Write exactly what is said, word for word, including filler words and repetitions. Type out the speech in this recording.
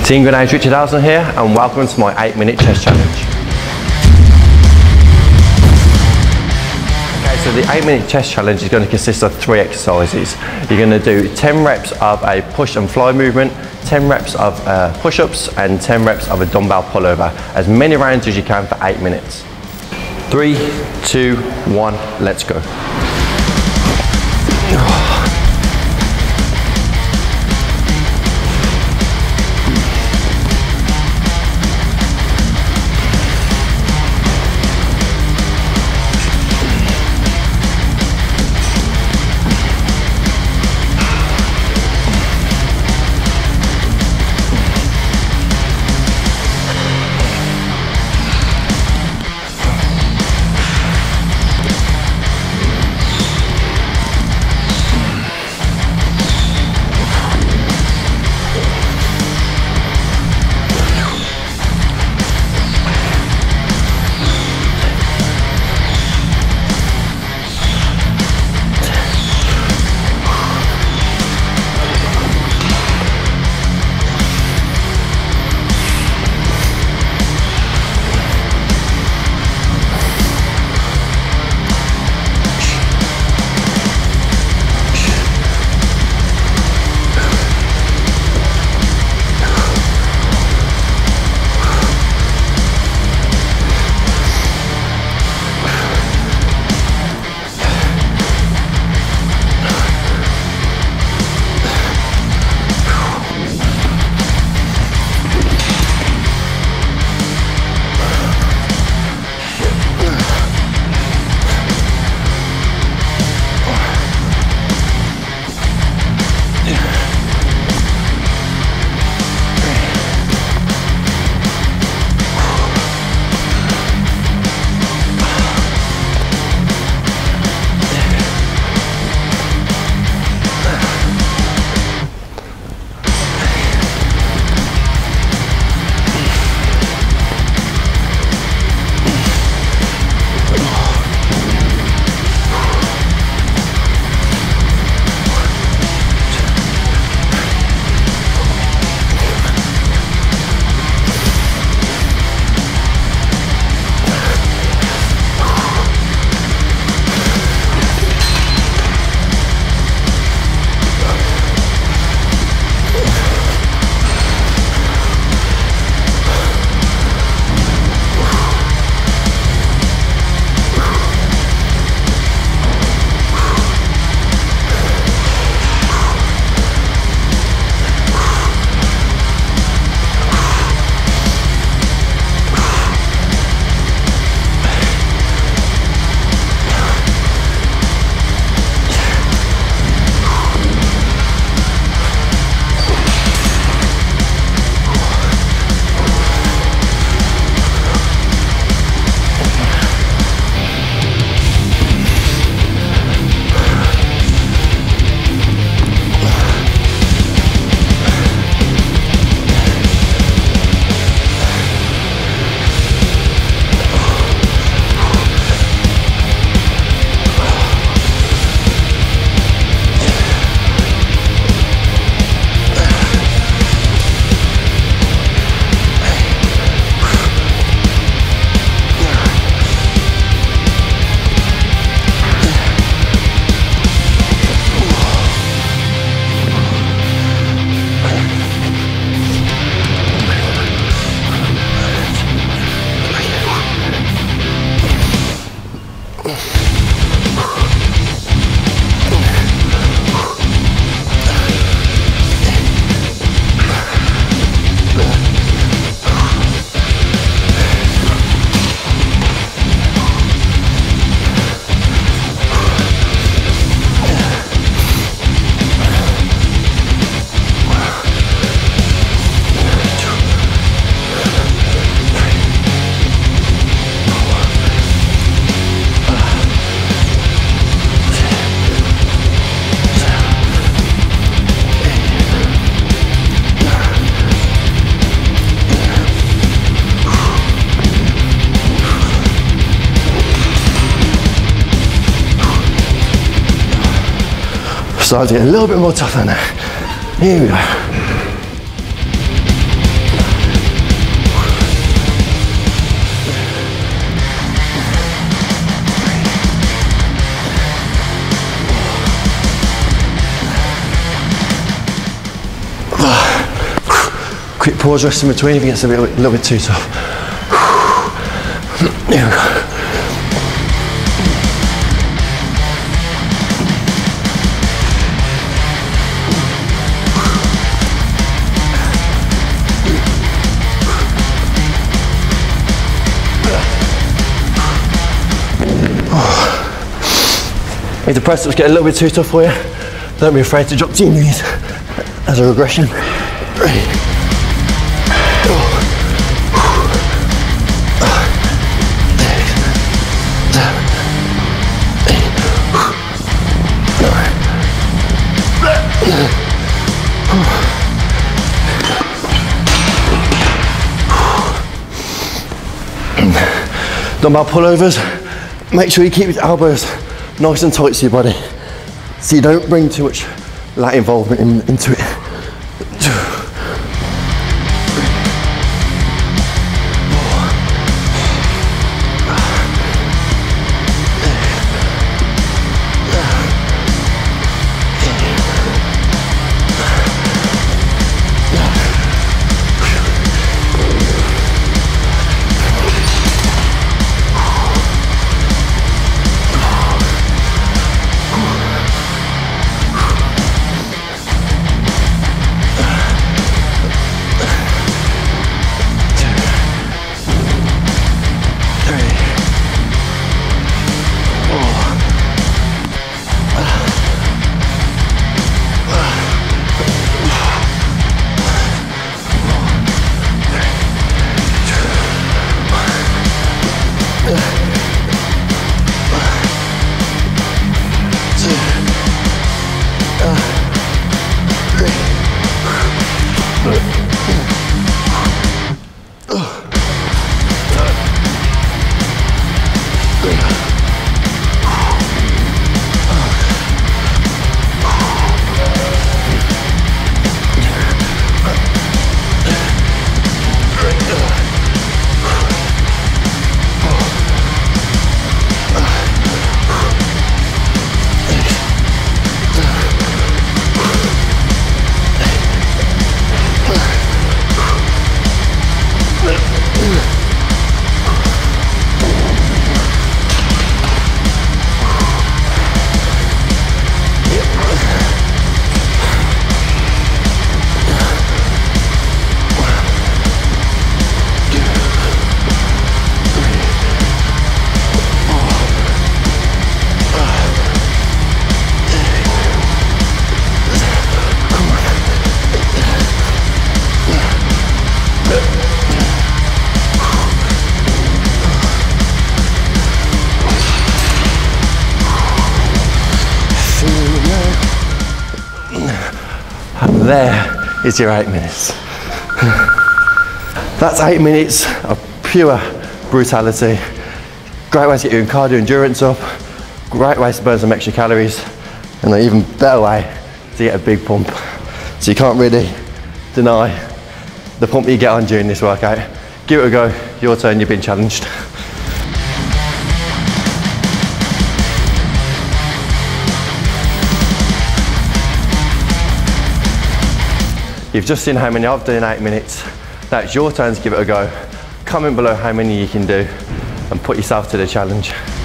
Team Grenades, Richard Elston here, and welcome to my eight minute chest challenge. Okay, so the eight minute chest challenge is going to consist of three exercises. You're going to do ten reps of a push and fly movement, ten reps of uh, push-ups, and ten reps of a dumbbell pullover. As many rounds as you can for eight minutes. Three, two, one, let's go. Starting to get a little bit more tougher now. Here we go. quick pause, rest in between if it gets a, bit, a little bit too tough. There we go. If the press ups get a little bit too tough for you, don't be afraid to drop to your knees as a regression. Dumbbell pullovers, make sure you keep your elbows nice and tight to your body so you don't bring too much lat involvement in, into it. There is your eight minutes. That's eight minutes of pure brutality. Great way to get your cardio endurance up, great way to burn some extra calories, and an even better way to get a big pump. So you can't really deny the pump you get on during this workout. Give it a go, your turn, you've been challenged. You've just seen how many I've done in eight minutes. Now it's your turn to give it a go. Comment below how many you can do and put yourself to the challenge.